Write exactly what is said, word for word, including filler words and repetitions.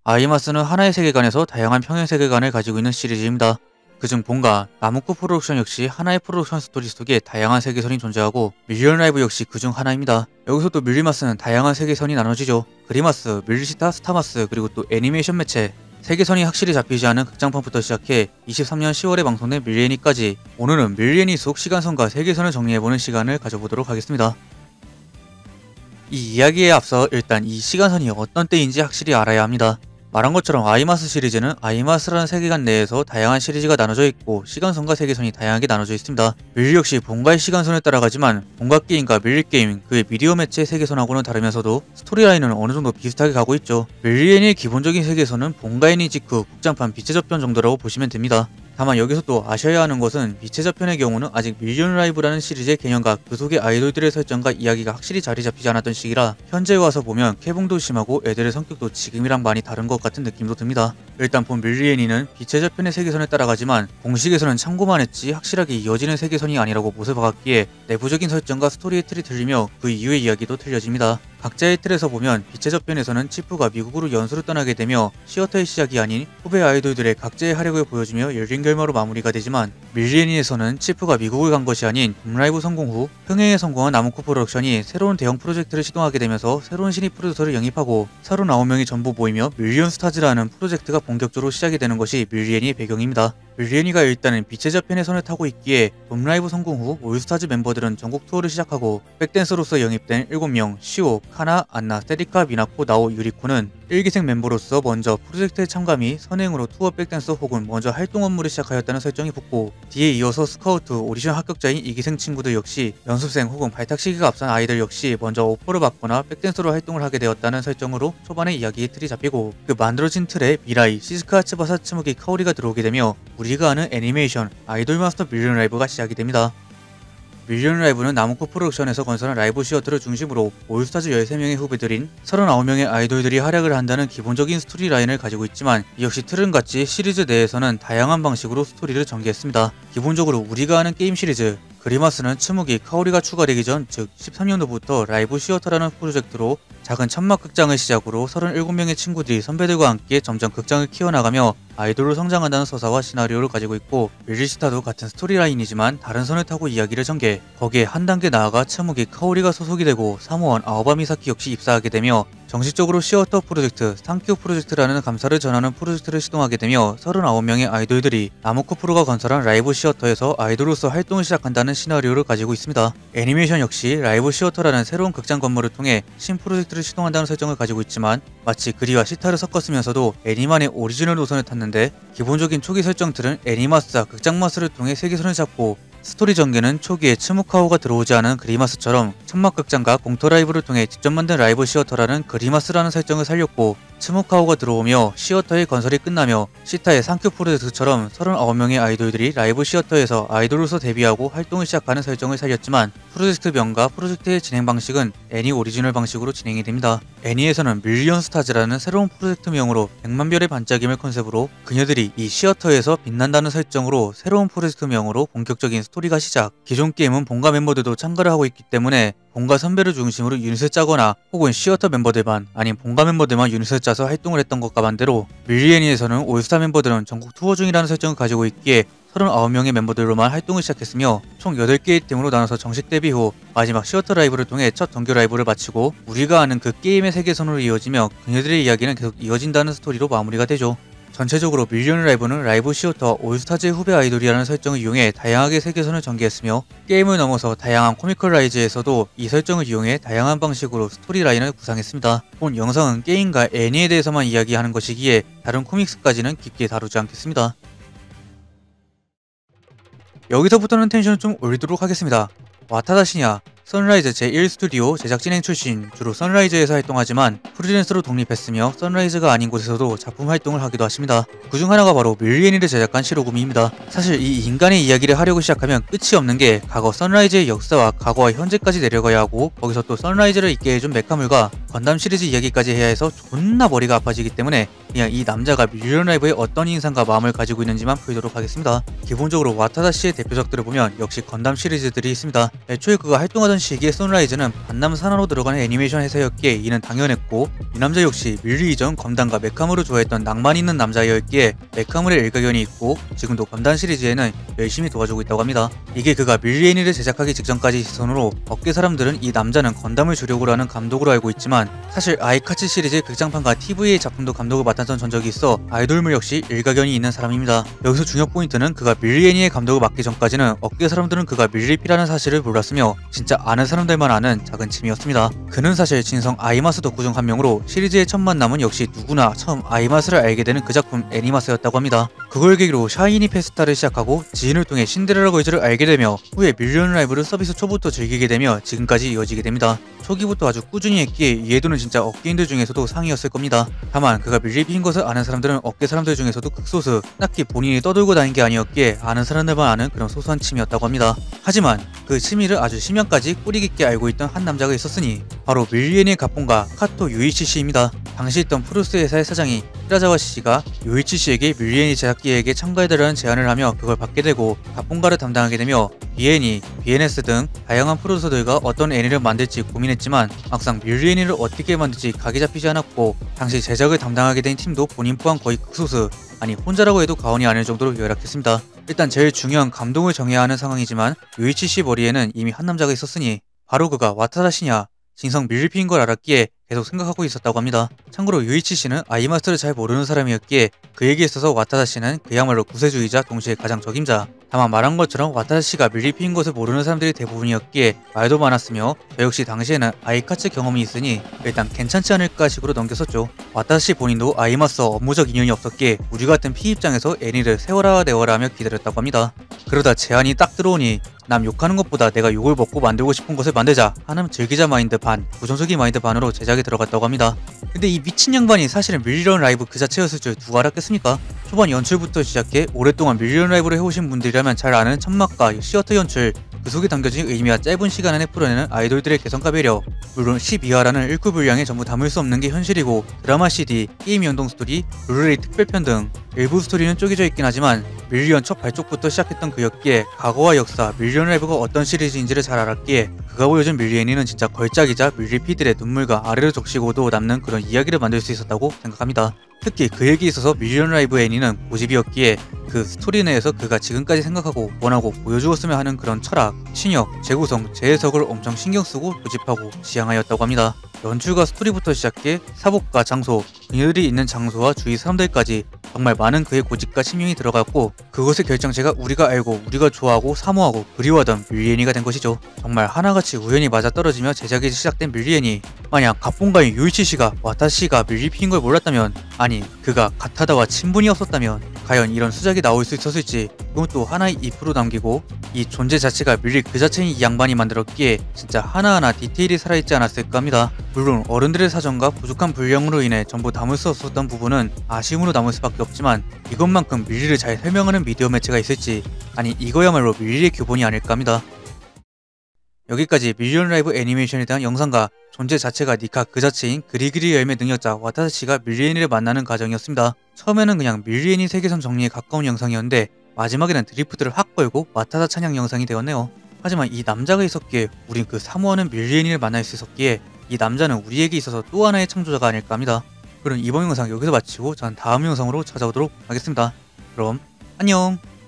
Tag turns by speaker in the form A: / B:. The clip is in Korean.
A: 아이마스는 하나의 세계관에서 다양한 평행 세계관을 가지고 있는 시리즈입니다. 그중 본가, 나무코 프로덕션 역시 하나의 프로덕션 스토리 속에 다양한 세계선이 존재하고 밀리언 라이브 역시 그중 하나입니다. 여기서 또 밀리마스는 다양한 세계선이 나눠지죠. 그리마스, 밀리시타, 스타마스, 그리고 또 애니메이션 매체, 세계선이 확실히 잡히지 않은 극장판부터 시작해 이십삼년 시월에 방송된 밀리애니까지 오늘은 밀리애니 속 시간선과 세계선을 정리해보는 시간을 가져보도록 하겠습니다. 이 이야기에 앞서 일단 이 시간선이 어떤 때인지 확실히 알아야 합니다. 말한 것처럼 아이마스 시리즈는 아이마스라는 세계관 내에서 다양한 시리즈가 나눠져 있고 시간선과 세계선이 다양하게 나눠져 있습니다. 밀리 역시 본가의 시간선에 따라가지만 본가 게임과 밀리 게임, 그의 미디어 매체의 세계선하고는 다르면서도 스토리라인은 어느정도 비슷하게 가고 있죠. 밀리애니의 기본적인 세계선은 본가 애니 직후 극장판 빛의 저편 정도라고 보시면 됩니다. 다만 여기서 또 아셔야 하는 것은 빛의 저편의 경우는 아직 밀리언 라이브라는 시리즈의 개념과 그 속의 아이돌들의 설정과 이야기가 확실히 자리 잡히지 않았던 시기라 현재에 와서 보면 캐붕도 심하고 애들의 성격도 지금이랑 많이 다른 것 같은 느낌도 듭니다. 일단 본 밀리애니는 빛의 저편의 세계선에 따라가지만 공식에서는 참고만 했지 확실하게 이어지는 세계선이 아니라고 못을 박았기에 내부적인 설정과 스토리의 틀이 틀리며 그 이후의 이야기도 틀려집니다. 각자의 틀에서 보면 빛의 저편에서는 치프가 미국으로 연수를 떠나게 되며 시어터의 시작이 아닌 후배 아이돌들의 각자의 활약을 보여주며 열린 결말로 마무리가 되지만 밀리애니에서는 치프가 미국을 간 것이 아닌 돔라이브 성공 후 흥행에 성공한 나무코 프로덕션이 새로운 대형 프로젝트를 시도하게 되면서 새로운 신입 프로듀서를 영입하고 서른아홉 명이 전부 모이며 밀리언 스타즈라는 프로젝트가 본격적으로 시작이 되는 것이 밀리애니의 배경입니다. 밀리애니가 일단은 빛의 저편의 선을 타고 있기에 돔라이브 성공 후 올스타즈 멤버들은 전국 투어를 시작하고 백댄서로서 영입된 일곱 명 시오, 카나, 안나, 세리카, 미나코, 나오, 유리코는 일기생 멤버로서 먼저 프로젝트에 참가 및 선행으로 투어 백댄서 혹은 먼저 활동 업무를 시작하였다는 설정이 붙고 뒤에 이어서 스카우트, 오디션 합격자인 이기생 친구들 역시 연습생 혹은 발탁 시기가 앞선 아이들 역시 먼저 오퍼를 받거나 백댄서로 활동을 하게 되었다는 설정으로 초반에 이야기의 틀이 잡히고 그 만들어진 틀에 미라이, 시즈카, 츠바사, 츠무기, 카오리가 들어오게 되며 우리가 아는 애니메이션 아이돌 마스터 밀리언 라이브가 시작이 됩니다. 밀리언 라이브는 나무코 프로덕션에서 건설한 라이브 시어터를 중심으로 올스타즈 열세 명의 후배들인 서른아홉 명의 아이돌들이 활약을 한다는 기본적인 스토리 라인을 가지고 있지만 이 역시 틀은 같이 시리즈 내에서는 다양한 방식으로 스토리를 전개했습니다. 기본적으로 우리가 아는 게임 시리즈 그리마스는 츠무기, 카오리가 추가되기 전, 즉 십삼년도부터 라이브 시어터라는 프로젝트로 작은 천막 극장을 시작으로 서른일곱 명의 친구들이 선배들과 함께 점점 극장을 키워나가며 아이돌로 성장한다는 서사와 시나리오를 가지고 있고 밀리시타도 같은 스토리라인이지만 다른 선을 타고 이야기를 전개, 거기에 한 단계 나아가 츠무기, 카오리가 소속이 되고 사무원 아오바 미사키 역시 입사하게 되며 정식적으로 시어터 프로젝트, 상큐 프로젝트라는 감사를 전하는 프로젝트를 시동하게 되며 서른아홉 명의 아이돌들이 나무코 프로가 건설한 라이브 시어터에서 아이돌로서 활동을 시작한다는 시나리오를 가지고 있습니다. 애니메이션 역시 라이브 시어터라는 새로운 극장 건물을 통해 신 프로젝트를 시동한다는 설정을 가지고 있지만 마치 그리와 시타를 섞었으면서도 애니만의 오리지널 노선을 탔는데 기본적인 초기 설정들은 애니마스와 극장마스를 통해 세계선을 잡고 스토리 전개는 초기에 츠무카오가 들어오지 않은 그리마스처럼 천막극장과 공터 라이브를 통해 직접 만든 라이브 시어터라는 그리마스라는 설정을 살렸고 츠무카오가 들어오며 시어터의 건설이 끝나며 시타의 상큐 프로젝트처럼 서른아홉 명의 아이돌들이 라이브 시어터에서 아이돌로서 데뷔하고 활동을 시작하는 설정을 살렸지만 프로젝트명과 프로젝트의 진행 방식은 애니 오리지널 방식으로 진행이 됩니다. 애니에서는 밀리언 스타즈라는 새로운 프로젝트명으로 백만 별의 반짝임을 컨셉으로 그녀들이 이 시어터에서 빛난다는 설정으로 새로운 프로젝트명으로 본격적인 스토리가 시작. 기존 게임은 본가 멤버들도 참가를 하고 있기 때문에 본가 선배를 중심으로 유닛을 짜거나 혹은 시어터 멤버들만 아닌 본가 멤버들만 유닛을 짜서 활동을 했던 것과 반대로 밀리애니에서는 올스타 멤버들은 전국 투어 중이라는 설정을 가지고 있기에 서른아홉 명의 멤버들로만 활동을 시작했으며 총 여덟 개의 팀으로 나눠서 정식 데뷔 후 마지막 시어터 라이브를 통해 첫 정규 라이브를 마치고 우리가 아는 그 게임의 세계선으로 이어지며 그녀들의 이야기는 계속 이어진다는 스토리로 마무리가 되죠. 전체적으로 밀리언 라이브는 라이브 시어터 올스타즈의 후배 아이돌이라는 설정을 이용해 다양하게 세계선을 전개했으며 게임을 넘어서 다양한 코미컬 라이즈에서도 이 설정을 이용해 다양한 방식으로 스토리 라인을 구상했습니다. 본 영상은 게임과 애니에 대해서만 이야기하는 것이기에 다른 코믹스까지는 깊게 다루지 않겠습니다. 여기서부터는 텐션을 좀 올리도록 하겠습니다. 와타다 시냐, 선라이즈 제일 스튜디오 제작진행 출신, 주로 선라이즈에서 활동하지만 프리랜서로 독립했으며 선라이즈가 아닌 곳에서도 작품 활동을 하기도 하십니다. 그중 하나가 바로 밀리애니를 제작한 시로구미입니다. 사실 이 인간의 이야기를 하려고 시작하면 끝이 없는 게 과거 선라이즈의 역사와 과거와 현재까지 내려가야 하고 거기서 또 선라이즈를 있게 해준 메카물과 건담 시리즈 이야기까지 해야 해서 존나 머리가 아파지기 때문에 그냥 이 남자가 밀리언 라이브에 어떤 인상과 마음을 가지고 있는지만 보도록 하겠습니다. 기본적으로 와타다 씨의 대표작들을 보면 역시 건담 시리즈들이 있습니다. 애초에 그가 활동하던 시기에 선라이즈는 반남 산하로 들어가는 애니메이션 회사였기에 이는 당연했고, 이 남자 역시 밀리 이전 건담과 메카물을 좋아했던 낭만 있는 남자였기에 메카물에 일가견이 있고, 지금도 건담 시리즈에는 열심히 도와주고 있다고 합니다. 이게 그가 밀리 애니를 제작하기 직전까지 시선으로 업계 사람들은 이 남자는 건담을 주력으로 하는 감독으로 알고 있지만, 사실 아이카츠 시리즈 극장판과 티브이의 작품도 감독을 맡았던 전적이 있어 아이돌물 역시 일가견이 있는 사람입니다. 여기서 중요 포인트는 그가 밀리 애니의 감독을 맡기 전까지는 업계 사람들은 그가 밀리피라는 사실을 몰랐으며 진짜 아는 사람들만 아는 작은 침이었습니다. 그는 사실 진성 아이마스 덕후 중 한 명으로 시리즈의 첫 만남은 역시 누구나 처음 아이마스를 알게 되는 그 작품 애니마스였다고 합니다. 그걸 계기로 샤이니 페스타를 시작하고 지인을 통해 신데렐라 걸즈를 알게 되며 후에 밀리언 라이브를 서비스 초부터 즐기게 되며 지금까지 이어지게 됩니다. 초기부터 아주 꾸준히 했기에 이해도는 진짜 업계인들 중에서도 상위였을 겁니다. 다만 그가 밀리피인 것을 아는 사람들은 업계 사람들 중에서도 극소수, 딱히 본인이 떠들고 다닌 게 아니었기에 아는 사람들만 아는 그런 소소한 취미였다고 합니다. 하지만 그 취미를 아주 심연까지 뿌리 깊게 알고 있던 한 남자가 있었으니 바로 밀리엔의 갑본가 카토 유이치 씨입니다. 당시 있던 프루스 회사의 사장이 히라자와 씨가 요이치 씨에게 밀리엔이 제작기에게 참가해달라는 제안을 하며 그걸 받게 되고 갑본가를 담당하게 되며 비엔이, 비엔에스 등 다양한 프로듀서들과 어떤 애니를 만들지 고민했지만 막상 밀리엔이를 어떻게 만들지 각이 잡히지 않았고, 당시 제작을 담당하게 된 팀도 본인 포함 거의 극소수, 아니 혼자라고 해도 과언이 아닐 정도로 열악했습니다. 일단 제일 중요한 감독을 정해야 하는 상황이지만 요이치 씨 머리에는 이미 한 남자가 있었으니 바로 그가 와타다 씨냐, 진성 밀리피인 걸 알았기에 계속 생각하고 있었다고 합니다. 참고로 유이치 씨는 아이마스를 잘 모르는 사람이었기에 그에게 있어서 와타다 씨는 그야말로 구세주의자 동시에 가장 적임자. 다만 말한 것처럼 와타다 씨가 밀리피인 것을 모르는 사람들이 대부분이었기에 말도 많았으며 저 역시 당시에는 아이카츠 경험이 있으니 일단 괜찮지 않을까 식으로 넘겼었죠. 와타다 씨 본인도 아이마스와 업무적 인연이 없었기에 우리 같은 피 입장에서 애니를 세워라 내워라 하며 기다렸다고 합니다. 그러다 제안이 딱 들어오니 남 욕하는 것보다 내가 욕을 먹고 만들고 싶은 것을 만들자 하는 즐기자 마인드 반, 부정적인 마인드 반으로 제작에 들어갔다고 합니다. 근데 이 미친 양반이 사실은 밀리언 라이브 그 자체였을 줄 누가 알았겠습니까? 초반 연출부터 시작해 오랫동안 밀리언 라이브를 해오신 분들이라면 잘 아는 천막과 시어터 연출, 그 속에 담겨진 의미와 짧은 시간 안에 풀어내는 아이돌들의 개성과 배려, 물론 십이 화라는 일구 분량에 전부 담을 수 없는 게 현실이고 드라마 씨디, 게임 연동 스토리, 블루레이 특별편 등 일부 스토리는 쪼개져 있긴 하지만 밀리언 첫 발족부터 시작했던 그였기에 과거와 역사, 밀리언 라이브가 어떤 시리즈인지를 잘 알았기에 그가 보여준 밀리애니는 진짜 걸작이자 밀리피들의 눈물과 아래로 적시고도 남는 그런 이야기를 만들 수 있었다고 생각합니다. 특히 그에게 있어서 밀리언 라이브 애니는 고집이었기에 그 스토리 내에서 그가 지금까지 생각하고 원하고 보여주었으면 하는 그런 철학, 신역, 재구성, 재해석을 엄청 신경쓰고 고집하고 지향하였다고 합니다. 연출과 스토리부터 시작해 사복과 장소, 그녀들이 있는 장소와 주위 사람들까지 정말 많은 그의 고집과 신명이 들어갔고 그것의 결정체가 우리가 알고 우리가 좋아하고 사모하고 그리워하던 밀리애니가 된 것이죠. 정말 하나같이 우연히 맞아떨어지며 제작이 시작된 밀리애니. 만약 갑본가인 유이치 씨가 와타 씨가 밀리피인 걸 몰랐다면, 아니 그가 가타다와 친분이 없었다면 과연 이런 수작이 나올 수 있었을지 그것도 하나의 if로 남기고, 이 존재 자체가 밀리 그 자체인 이 양반이 만들었기에 진짜 하나하나 디테일이 살아있지 않았을까 합니다. 물론 어른들의 사정과 부족한 분량으로 인해 전부 담을 수 없었던 부분은 아쉬움으로 남을 수밖에 없지만 이것만큼 밀리를 잘 설명하는 미디어 매체가 있을지, 아니 이거야말로 밀리의 교본이 아닐까 합니다. 여기까지 밀리언 라이브 애니메이션에 대한 영상과 존재 자체가 니카 그 자체인 그리그리 열매 능력자 와타다 씨가 밀리애니를 만나는 과정이었습니다. 처음에는 그냥 밀리애니 세계선 정리에 가까운 영상이었는데 마지막에는 드리프트를 확 걸고 와타다 찬양 영상이 되었네요. 하지만 이 남자가 있었기에 우린 그 사모하는 밀리애니를 만날 수 있었기에 이 남자는 우리에게 있어서 또 하나의 창조자가 아닐까 합니다. 그럼 이번 영상 여기서 마치고 전 다음 영상으로 찾아오도록 하겠습니다. 그럼 안녕.